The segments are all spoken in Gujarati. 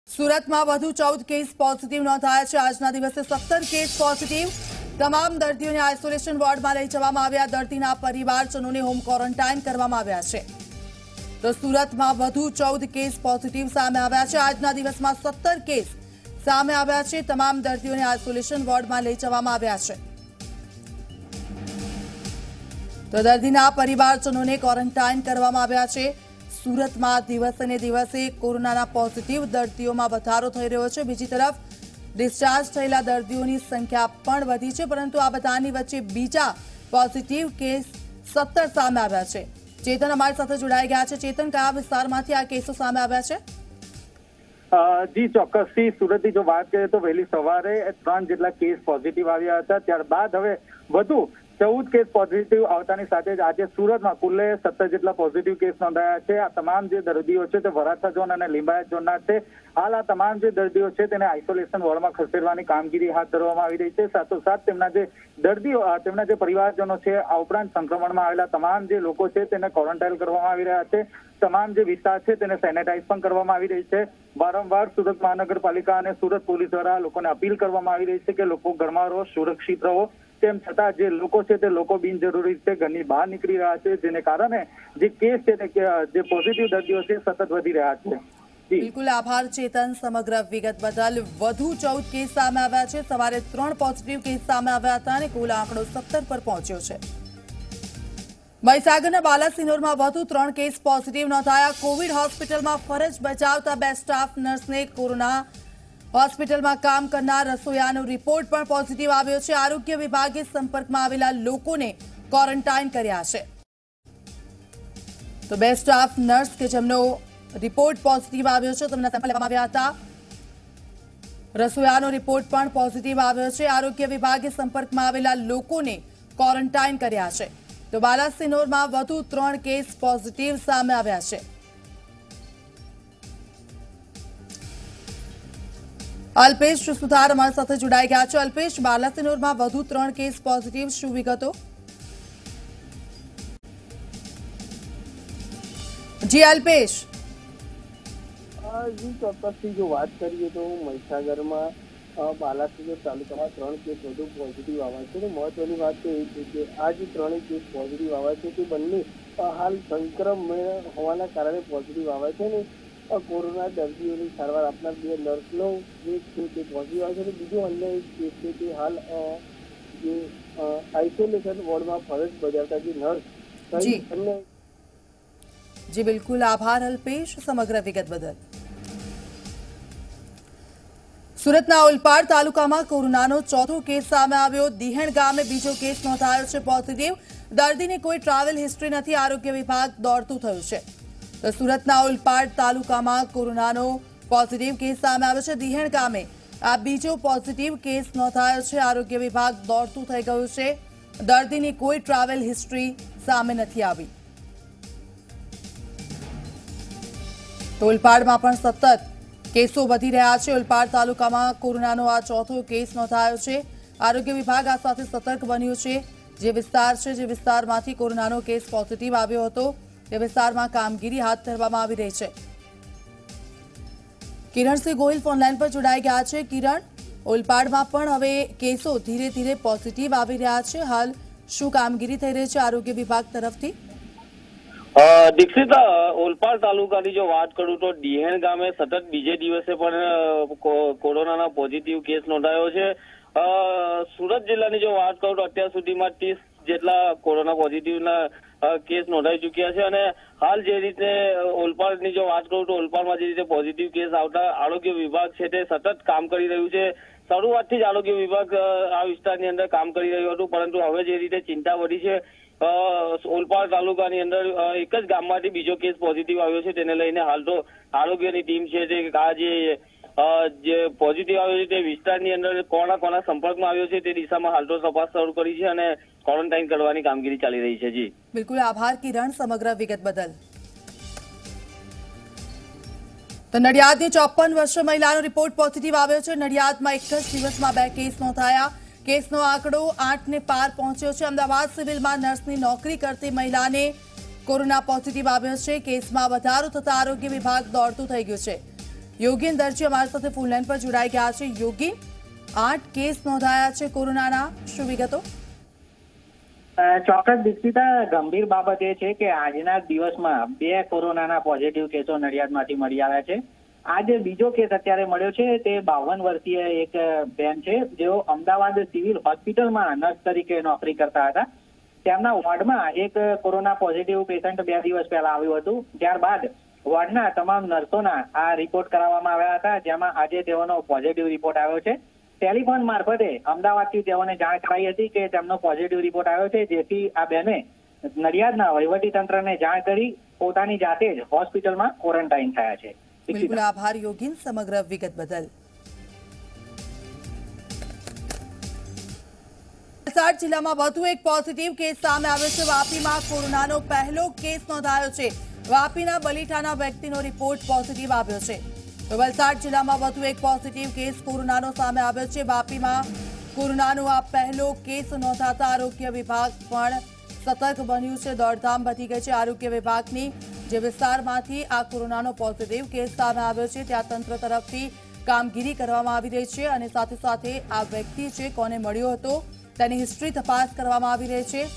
सूरत में વધુ 14 केस पॉजिटिव नोंधाया है। आज दिवसे 17 केस पॉजिटिव। तमाम दर्दियों ने आइसोलेशन वॉर्ड में लई जवामां આવ્યા। दर्दीना परिवारजनों ने होम क्वॉरंटाइन करवामां આવ્યા છે। तो सूरत में વધુ 14 केस पॉजिटिव सामे આવ્યા છે। आज दिवस में 17 केस सामे આવ્યા છે। तमाम दर्दियों ने आइसोलेशन वॉर्ड में लई जवामां આવ્યા છે। तो दर्दीना परिवारजनों ने क्वॉरंटाइन करवामां આવ્યા છે। सूरत में दिवसे ने दिवसे कोरोना पॉजिटिव दर्दियों में वधारो थई रह्यो छे। बीजी तरफ डिस्चार्ज थयेला दर्दियों की संख्या पण वधी छे, परंतु आ बधानी वच्चे बीजा पॉजिटिव केस 17 सामे आव्या छे। चेतन अमारी साथे जोड़ाई गया है। चेतन, कया विस्तारमांथी आ केसो सामे आव्या छे? जी चौक्कसथी सूरत की जो बात करें तो वहेली सवारे 3 जेटला केस पॉजिटिव आव्या हता। त्यारबाद हवे वधु 14 केस पॉजिटिव आवतानी साथे ज आज सूरत में कुल 17 जेटला पॉजिटिव केस नोंधाया है। आ तमाम जे दर्दीओ छे ते वराछा जोन अने लिंबायत जोनना छे। हाल आ तमाम जे दर्दीओ छे तेने आइसोलेशन वॉर्ड में खसेडवानी कामगीरी हाथ धरवामां आवी रही छे। साथोसाथ तेमना जे दर्दीओ तेमना जे परिवारजनो छे आ उपरांत संक्रमण में आवेला तमाम जे लोको छे तेने क्वॉरंटाइन करवामां आवी रह्या छे। तमाम जे विस्तार छे तेने सेनेटाइज पण करवामां आवी रही छे। वारंवार सूरत महानगरपालिका अने सूरत पोलीस द्वारा लोकोने अपील करवामां आवी रही छे के लोको घरमां रहो, सुरक्षित रहो। तेम छतां जे लोको छे ते लोको बिनजरूरी रीते घરની બહાર નીકળી રહ્યા છે, જેને કારણે જે કેસ છે જે પોઝિટિવ દર્દીઓ છે સતત વધી રહ્યા છે। बिल्कुल आभार चेतन समग्र विगत बदल। વધુ 14 केस सामे આવ્યા છે। સવારે 3 पॉजिटिव केस सामे આવ્યા હતા અને કુલ આંકડો 17 પર પહોંચ્યો છે। મહીસાગરના બાલાસિનોરમાં વધુ 3 કેસ પોઝિટિવ નોંધાયા। કોવિડ હોસ્પિટલમાં ફરજ બજાવતા 2 સ્ટાફ નર્સને કોરોના હોસ્પિટલમાં કામ કરનાર રસોઈયાનો રિપોર્ટ પણ પોઝિટિવ આવ્યો છે। આરોગ્ય વિભાગે સંપર્કમાં આવેલા લોકોને ક્વોરન્ટાઇન કર્યા છે। તો 2 સ્ટાફ નર્સ કે જેમનો રિપોર્ટ પોઝિટિવ આવ્યો છે તેમના સેમ્પલ લેવામાં આવ્યા હતા। રસોઈયાનો રિપોર્ટ પણ પોઝિટિવ આવ્યો છે। આરોગ્ય વિભાગે સંપર્કમાં આવેલા લોકોને ક્વોરન્ટાઇન કર્યા છે। તો બાલાસિનોરમાં વધુ 3 કેસ પોઝિટિવ સામે આવ્યા છે। अल्पेश सुथार अमारी साथे जोड़ाई गया है। अल्पेश, बालासिनोर में વધુ 3 केस पॉजिटिव, शुं विगतो? जी अल्पेश। जी ચોક્કસથી जो बात करिए तो મહીસાગર में बालासिनोर तालुका में 3 केस વધુ पॉजिटिव आवा छे। महत्वनी बात तो ये है कि आ जो 3 केस पॉजिटिव आवा छे ते बंने हाल संक्रमण होवाना कारणे पॉजिटिव आवा छे ने कोरोना दर्दियों सारवार आपनार 2 नर्सनो जे छे पॉजिटिव आवे छे। बीजो अन्य एक केस छे कि हाल जे आइसोलेशन वॉर्ड में फरज बजावता जे नर्स जी जी बिल्कुल आभार अल्पेश समग्र विगत बदल। सूरतना ओलपाड तालुकामां कोरोनानो चौथो केस सामे आव्यो। दिहण गामे बीजो केस नोंधायो छे पॉजिटिव। दर्दीने कोई ट्रावेल हिस्ट्री नहीं। आरोग्य विभाग दौड़तुं थयुं छे। तो सूरतना ओलपाड तालुकामां कोरोनानो पॉजिटिव केस सामे आव्यो छे। दिहण गामे आ बीजो पॉजिटिव केस नोंधायो छे। आरोग्य विभाग दौड़तुं थई गयुं छे। दर्दीनी कोई ट्रावेल हिस्ट्री सामे नथी आवी। तो ओलपाडमां पण सतत केसो वधी रह्या छे। ओलपाड तालुकामां कोरोनानो आ चौथो केस नोंधायो छे। आरोग्य विभाग आ साथे सतर्क बन्युं छे। जे विस्तार छे जे विस्तारमांथी कोरोनानो केस पॉजिटिव આવ્યો હતો તે વિસ્તારમાં કામગીરી હાથ ધરવામાં આવી રહી છે। કિરણસિંહ ગોહિલ ફોનલાઈન પર જોડાઈ ગયા છે। કિરણ, ઓલપાડમાં પણ હવે કેસો ધીરે ધીરે પોઝિટિવ આવી રહ્યા છે। હાલ શું કામગીરી થઈ રહી છે આરોગ્ય વિભાગ તરફથી? દીક્ષિત, ઓલપાડ તાલુકાની જો વાત કરું તો દિહેણ ગામે સતત બીજે દિવસે પણ કોરોનાના પોઝિટિવ કેસ નોંધાયો છે। સુરત જિલ્લાની જો વાત કરું તો અત્યાર સુધીમાં 30 જેટલા કોરોના પોઝિટિવના केस नोंधाई चुक्या है। અને હાલ જે રીતે ઓલપાડની જો વાત કરું તો ઓલપાડમાં જે રીતે પોઝિટિવ કેસ આવતા આરોગ્ય વિભાગ છે તે સતત કામ કરી રહ્યું છે। શરૂઆતથી જ આરોગ્ય વિભાગ આ વિસ્તારની અંદર કામ કરી રહ્યું હતું, પરંતુ હવે જે રીતે ચિંતા વધી છે ઓલપાડ તાલુકાની અંદર એક જ ગામમાંથી બીજો કેસ પોઝિટિવ આવ્યો છે, તેને લઈને હાલ તો આરોગ્યની ટીમ છે તે આ જે પોઝિટિવ આવ્યો છે તે વિસ્તારની અંદર કોના કોના સંપર્કમાં આવ્યો છે તે દિશામાં હાલ તો તપાસ શરૂ કરી છે અને ક્વોરન્ટાઇન કરવાની કામગીરી ચાલી રહી છે। જી બિલકુલ આભાર કિરણ સમગ્ર વિગત બદલ। તો નડિયાદની 54 વર્ષીય મહિલાનો રિપોર્ટ પોઝિટિવ આવ્યો છે। નડિયાદમાં એક જ દિવસમાં 2 કેસ નોંધાયા। કેસનો આંકડો 8 ને પાર પહોંચ્યો છે। અમદાવાદ સિવિલમાં નર્સની નોકરી કરતી મહિલાને કોરોના પોઝિટિવ આવ્યો છે। કેસમાં વધારો થતા આરોગ્ય વિભાગ દોડતું થઈ ગયું છે। યોગીન દરજી અમારી સાથે ફોન લાઈન પર જોડાઈ ગયા છે। યોગીન, 8 કેસ નોંધાયા છે કોરોનાના, શું વિગતો? ચોક્કસ દીક્ષિતા, ગંભીર બાબત એ છે કે આજના દિવસમાં 2 કોરોનાના પોઝિટિવ કેસો નડિયાદમાંથી મળી આવ્યા છે। આ જે બીજો કેસ અત્યારે મળ્યો છે તે 52 વર્ષીય એક બેન છે, જેઓ અમદાવાદ સિવિલ હોસ્પિટલમાં નર્સ તરીકે નોકરી કરતા હતા। તેમના વોર્ડમાં એક કોરોના પોઝિટિવ પેશન્ટ 2 દિવસ પહેલા આવ્યું હતું। ત્યારબાદ વોર્ડના તમામ નર્સોના આ રિપોર્ટ કરાવવામાં આવ્યા હતા, જેમાં આજે તેઓનો પોઝિટિવ રિપોર્ટ આવ્યો છે। ટેલિફોન મારફતે અમદાવાદથી તેઓને જાણ કરાઈ હતી કે તેમનો પોઝિટિવ રિપોર્ટ આવ્યો છે, જેથી આ બેને નડિયાદના વહીવટીતંત્રને જાણ કરી પોતાની જાતે જ હોસ્પિટલમાં ક્વોરન્ટાઇન થયા છે। બિલકુલ આભાર યોગીન સમગ્ર વિગત બદલ। વલસાડ જિલ્લામાં વધુ એક પોઝિટિવ કેસ સામે આવ્યો છે। વાપીમાં કોરોનાનો પહેલો કેસ નોંધાયો છે। વાપીના બલીઠાના વ્યક્તિનો રિપોર્ટ પોઝિટિવ આવ્યો છે। તો વલસાડ જિલ્લામાં વધુ એક પોઝિટિવ કેસ કોરોનાનો સામે આવ્યો છે। વાપીમાં કોરોનાનો આ પહેલો કેસ નોંધાતા આરોગ્ય વિભાગ પણ સતર્ક બન્યું છે। દોડધામ વધી ગઈ છે આરોગ્ય વિભાગની। જે વિસ્તારમાંથી આ કોરોનાનો પોઝિટિવ કેસ સામે આવ્યો છે ત્યાં તંત્ર તરફથી કામગીરી કરવામાં આવી રહી છે અને સાથે સાથે આ વ્યક્તિ છે કોને મળ્યો હતો તેની હિસ્ટ્રી તપાસ કરવામાં આવી રહી છે।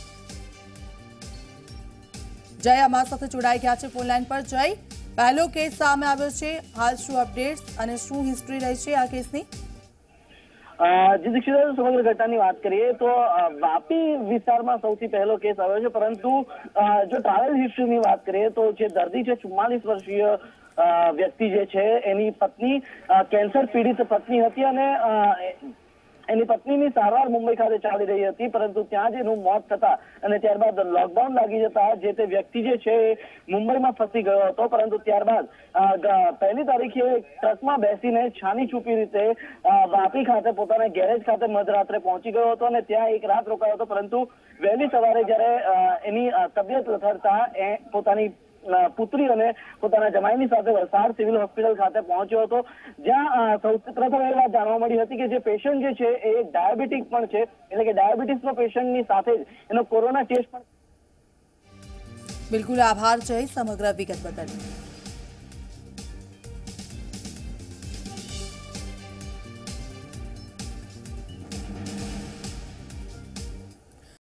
જય અમારી સાથે જોડાઈ ગયા છે ફોન લાઈન પર। જય, પહેલો કેસ સામે આવ્યો છે, હાલ શું અપડેટ્સ અને શું હિસ્ટ્રી રહી છે આ કેસની? જી દીક્ષિતા, સમગ્ર ઘટનાની વાત કરીએ તો વાપી વિસ્તારમાં સૌથી પહેલો કેસ આવ્યો છે, પરંતુ જો ટ્રાવેલ હિસ્ટ્રીની વાત કરીએ તો જે દર્દી છે 44 વર્ષીય વ્યક્તિ જે છે એની પત્ની કેન્સર પીડિત પત્ની હતી અને એની પત્નીની સારવાર મુંબઈ ખાતે ચાલી રહી હતી, પરંતુ ત્યાં જ એનું મોત થતા અને ત્યારબાદ લોકડાઉન લાગી જતા જે તે વ્યક્તિ જે છે એ મુંબઈમાં ફસી ગયો હતો। પરંતુ ત્યારબાદ 1 તારીખે ટ્રકમાં બેસીને છાની છૂપી રીતે વાપી ખાતે પોતાના ગેરેજ ખાતે મધરાત્રે પહોંચી ગયો હતો અને ત્યાં એક રાત રોકાયો હતો, પરંતુ વહેલી સવારે જ્યારે એની તબિયત લથડતા એ પોતાની પુત્રી અને પોતાના જમાઈની સાથે વલસાડ સિવિલ હોસ્પિટલ ખાતે પહોંચ્યો હતો, જ્યાં સૌથી પ્રથમ એ વાત જાણવા મળી હતી કે જે પેશન્ટ જે છે એ ડાયાબિટીક પણ છે, એટલે કે ડાયાબિટીસનો પેશન્ટની સાથે જ એનો કોરોના ટેસ્ટ પણ। બિલકુલ આભાર જય સમગ્ર વિગત બદલ।